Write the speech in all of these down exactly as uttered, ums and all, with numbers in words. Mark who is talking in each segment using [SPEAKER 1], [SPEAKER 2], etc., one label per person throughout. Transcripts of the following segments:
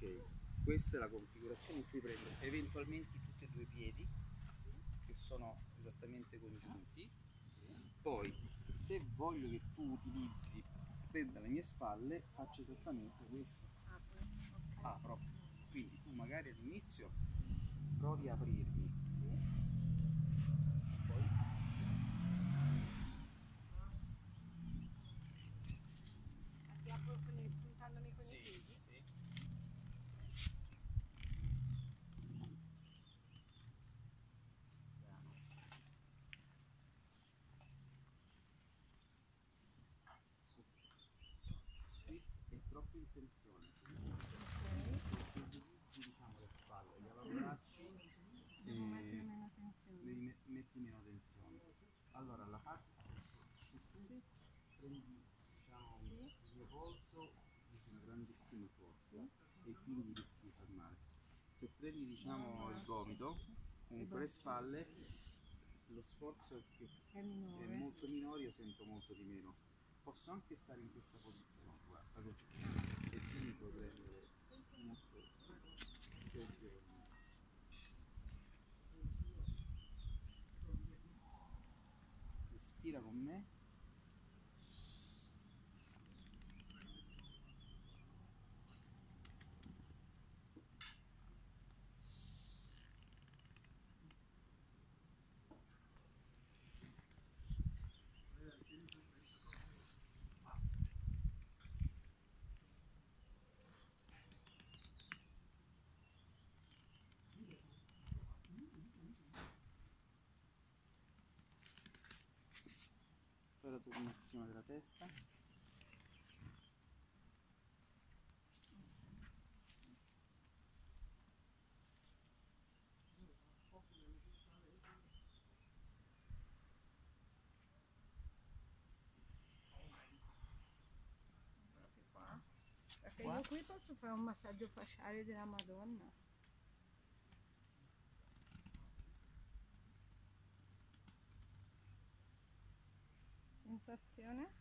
[SPEAKER 1] Ok, questa è la configurazione in cui prendo eventualmente tutti e due i piedi che sono esattamente congiunti. Poi se voglio che tu utilizzi per dalle mie spalle faccio esattamente questo, apro, quindi tu magari all'inizio provi a aprirmi, poi
[SPEAKER 2] ti apro con i, puntandomi con
[SPEAKER 1] sì,
[SPEAKER 2] i piedi?
[SPEAKER 1] sì. Piano. Questa è troppo in tensione, se, se utilizzi diciamo le spalle, gli avambracci
[SPEAKER 2] Devo mettere
[SPEAKER 1] eh,
[SPEAKER 2] meno tensione.
[SPEAKER 1] devi me- metti meno tensione. Allora la parte, se tu
[SPEAKER 2] Sì.
[SPEAKER 1] prendi diciamo
[SPEAKER 2] Sì.
[SPEAKER 1] il mio polso dici una grandissima forza e quindi rischi di far male. Se prendi diciamo
[SPEAKER 2] No, no,
[SPEAKER 1] il gomito,
[SPEAKER 2] sì, sì.
[SPEAKER 1] comunque le spalle, lo sforzo che
[SPEAKER 2] È
[SPEAKER 1] è
[SPEAKER 2] minore.
[SPEAKER 1] molto minore, io sento molto di meno. Posso anche stare in questa posizione, guarda così, e quindi puoi prendere molto tensione. Respira con me. Fai la turnazione della testa.
[SPEAKER 2] Proprio qua. Perché
[SPEAKER 1] Qua?
[SPEAKER 2] io qui posso fare un massaggio fasciale della Madonna. Sensazione?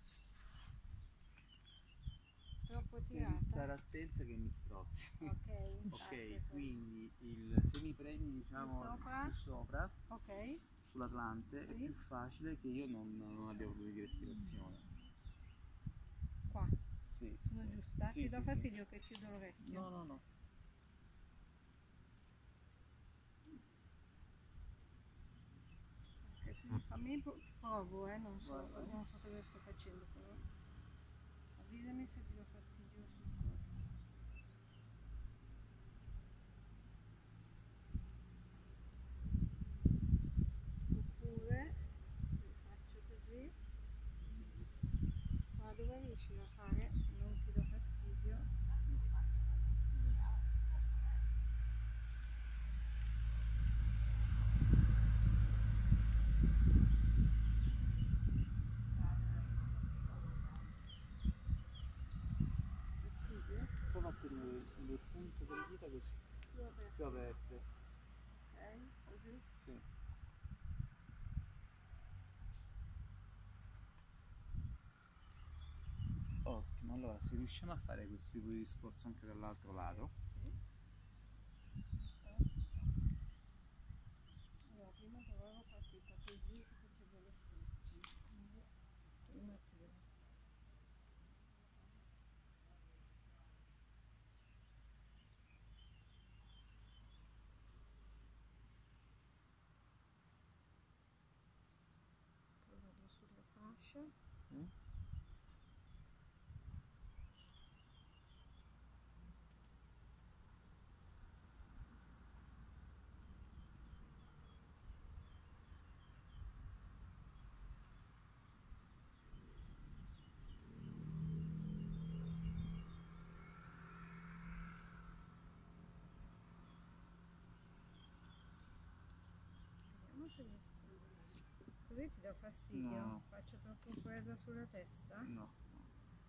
[SPEAKER 2] Troppo
[SPEAKER 1] Devi stare
[SPEAKER 2] tirata?
[SPEAKER 1] attenta che mi strozzi.
[SPEAKER 2] Ok, infatti,
[SPEAKER 1] Ok, quindi il, se mi prendi diciamo
[SPEAKER 2] Più sopra?
[SPEAKER 1] più sopra
[SPEAKER 2] ok,
[SPEAKER 1] sull'Atlante è
[SPEAKER 2] Sì.
[SPEAKER 1] più facile che io non, non abbia problemi di respirazione.
[SPEAKER 2] qua.
[SPEAKER 1] Sì,
[SPEAKER 2] Sono
[SPEAKER 1] sì.
[SPEAKER 2] giusta?
[SPEAKER 1] Sì,
[SPEAKER 2] Ti do
[SPEAKER 1] sì,
[SPEAKER 2] fastidio
[SPEAKER 1] sì.
[SPEAKER 2] che chiudo l'orecchio?
[SPEAKER 1] No, no, no.
[SPEAKER 2] Che fammi pro- provo, eh, non so,
[SPEAKER 1] Guarda, eh.
[SPEAKER 2] non so cosa sto facendo però. Avvisami se ti do fastidio sul corpo. Oppure se faccio così, ma dove riesci a fare se non ti do fastidio? Fastidio?
[SPEAKER 1] Prova a tenere le punte delle dita così,
[SPEAKER 2] Più aperto.
[SPEAKER 1] più aperte.
[SPEAKER 2] Ok, così.
[SPEAKER 1] Sì. Ottimo, allora se riusciamo a fare questo tipo di discorso anche dall'altro lato,
[SPEAKER 2] Sì. Allora, prima trovavo qualche ipotesi che facevo le foci. Quindi prima tiro. Poi vado sulla fascia.
[SPEAKER 1] eh?
[SPEAKER 2] Vediamo se riesco. Così ti do fastidio?
[SPEAKER 1] No.
[SPEAKER 2] Faccio troppo presa sulla testa?
[SPEAKER 1] No, no.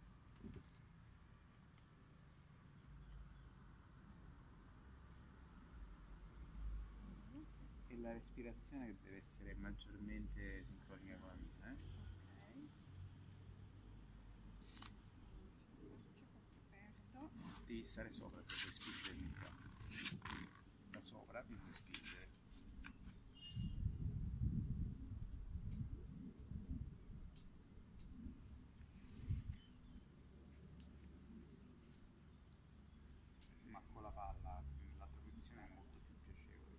[SPEAKER 2] Non so.
[SPEAKER 1] E la respirazione che deve essere maggiormente sincronica con la mia, eh?
[SPEAKER 2] Ok. Ce la faccio perché perdo.
[SPEAKER 1] devi stare sopra se vuoi spingere qua. Da sopra bisogna spingere. Ma con la palla l'altra posizione è molto più piacevole.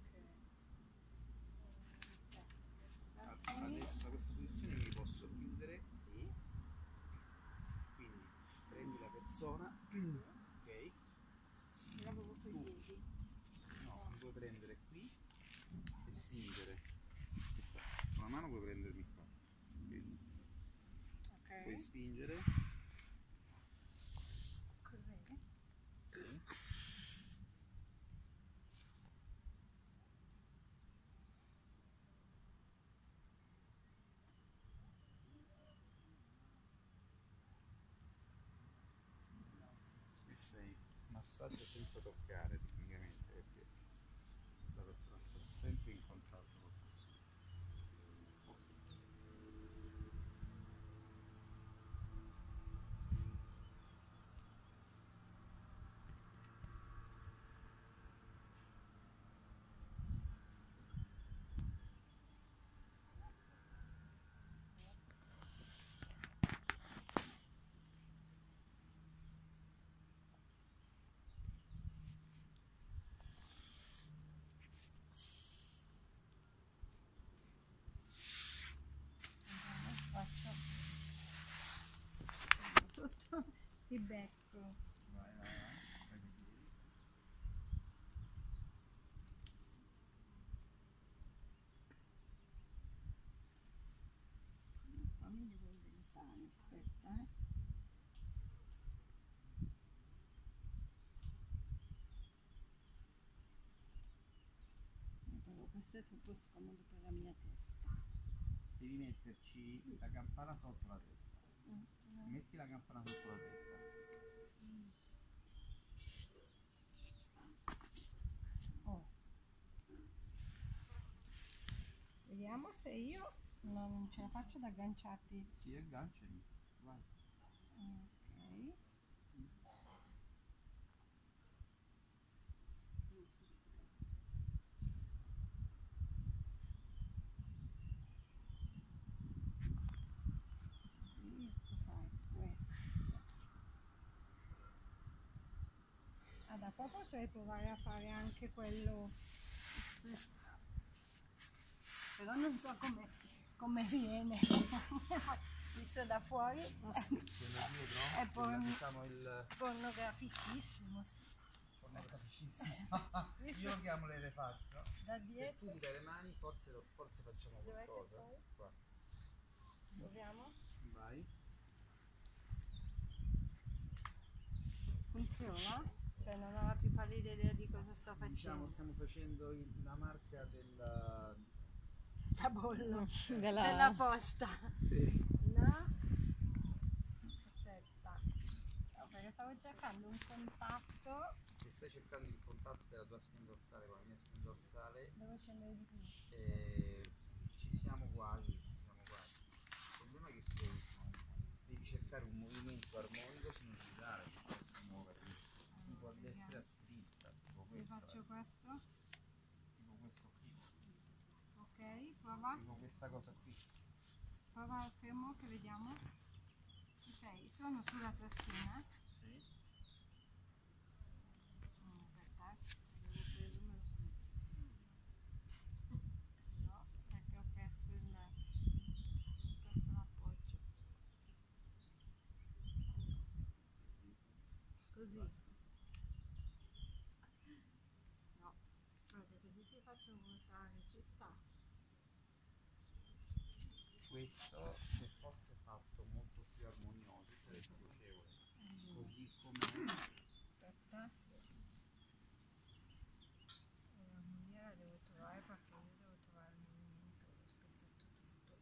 [SPEAKER 2] Ok.
[SPEAKER 1] Adesso da questa posizione mi posso chiudere.
[SPEAKER 2] Sì.
[SPEAKER 1] Quindi prendi la persona, ok?
[SPEAKER 2] Io avevo coi
[SPEAKER 1] Tu.
[SPEAKER 2] piedi.
[SPEAKER 1] No, mi puoi prendere qui e spingere. Questa. Con la mano puoi prendermi qua. Vedi?
[SPEAKER 2] Ok.
[SPEAKER 1] Puoi spingere.
[SPEAKER 2] Così?
[SPEAKER 1] Sì. Questo è massaggio senza toccare tecnicamente, perché la persona sta sempre in contatto col tessuto.
[SPEAKER 2] Faccio sotto, ti becco.
[SPEAKER 1] Vai, vai, vai. Fai i piedi.
[SPEAKER 2] Qua mi devo inventare, aspetta, eh. Eh, però questo è troppo scomodo per la mia testa.
[SPEAKER 1] Devi metterci la campana sotto la testa.
[SPEAKER 2] Mm, no.
[SPEAKER 1] Metti la campana sotto la testa.
[SPEAKER 2] Oh. Vediamo se io no, non ce la faccio ad agganciarti.
[SPEAKER 1] Sì, agganciami. Vai.
[SPEAKER 2] Ok. Così riesco a fare questo. Ah, da qua potrei provare a fare anche quello. Aspetta. Però non so come, come viene. Visto da fuori
[SPEAKER 1] Quello dietro?
[SPEAKER 2] è porn-
[SPEAKER 1] diciamo il
[SPEAKER 2] pornograficissimo. Sì.
[SPEAKER 1] pornograficissimo.
[SPEAKER 2] Visto
[SPEAKER 1] Io lo chiamo l'elefatto.
[SPEAKER 2] da
[SPEAKER 1] Se
[SPEAKER 2] dietro.
[SPEAKER 1] tu ti dai le mani, forse, lo- forse facciamo
[SPEAKER 2] Dov'è che
[SPEAKER 1] qualcosa.
[SPEAKER 2] sei?
[SPEAKER 1] Qua.
[SPEAKER 2] Proviamo.
[SPEAKER 1] Vai.
[SPEAKER 2] Funziona? Cioè non ho la più pallida idea di cosa sto facendo.
[SPEAKER 1] Diciamo, stiamo facendo il- la marca del...
[SPEAKER 2] Da bollo
[SPEAKER 3] Della-
[SPEAKER 2] della posta.
[SPEAKER 1] Sì.
[SPEAKER 2] No? Aspetta. No, perché stavo cercando un contatto.
[SPEAKER 1] Se stai cercando il contatto della tua spina dorsale con la mia spina dorsale,
[SPEAKER 2] Devo scendere di più.
[SPEAKER 1] eh, ci siamo quasi, ci siamo quasi. Il problema è che se devi cercare un movimento armonico sin utilizzare, che possa muovere tipo a destra e a sinistra, tipo
[SPEAKER 2] Se
[SPEAKER 1] questo,
[SPEAKER 2] faccio
[SPEAKER 1] eh,
[SPEAKER 2] questo.
[SPEAKER 1] tipo questo qui,
[SPEAKER 2] Ok, prova.
[SPEAKER 1] tipo questa cosa qui.
[SPEAKER 2] Prova al fermo che vediamo. Ci sei? Sono sulla tua schiena.
[SPEAKER 1] Sì.
[SPEAKER 2] Mm, aspetta, eh. Avevo preso, me lo sono- No, perché ho perso il ho perso l'appoggio. Così. No, guarda, così ti faccio ruotare, ci sta.
[SPEAKER 1] Questo, se fosse fatto molto più armonioso, sarebbe piacevole. Così come
[SPEAKER 2] Aspetta. La maniera devo trovare perché io devo trovare il movimento, lo spezzetto tutto.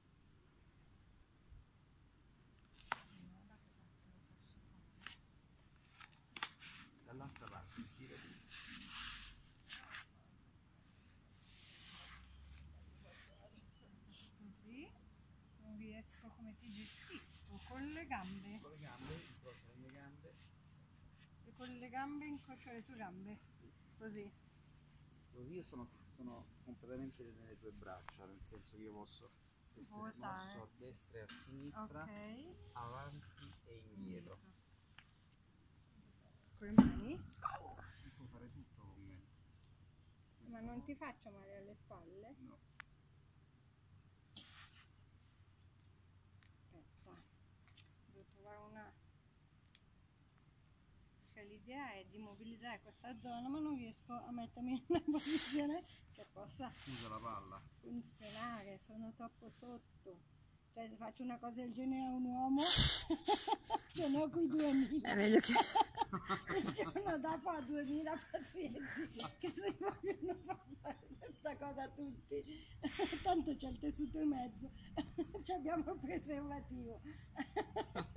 [SPEAKER 2] Se no da che parte lo posso fare?
[SPEAKER 1] dall'altra parte, girati.
[SPEAKER 2] Così non riesco come ti gestisco con le gambe.
[SPEAKER 1] Con le gambe, incrocio le mie gambe.
[SPEAKER 2] E con le gambe incrocio le tue gambe, così.
[SPEAKER 1] Così io sono, sono completamente nelle tue braccia, nel senso che io posso essere
[SPEAKER 2] Ruotare.
[SPEAKER 1] mosso a destra e a sinistra,
[SPEAKER 2] Ok.
[SPEAKER 1] avanti e indietro.
[SPEAKER 2] Con le mani?
[SPEAKER 1] Puoi fare tutto con me.
[SPEAKER 2] Ma non ti faccio male alle spalle?
[SPEAKER 1] No.
[SPEAKER 2] Aspetta, devo trovare una... Perché l'idea è di mobilizzare questa zona, ma non riesco a mettermi in una posizione che possa
[SPEAKER 1] Usa la palla.
[SPEAKER 2] funzionare, sono troppo sotto. Cioè se faccio una cosa del genere a un uomo, ce ne ho qui duemila.
[SPEAKER 3] È meglio che...
[SPEAKER 2] Il giorno dopo ha duemila pazienti che si vogliono far fare questa cosa a tutti. Tanto c'è il tessuto in mezzo, ci abbiamo il preservativo.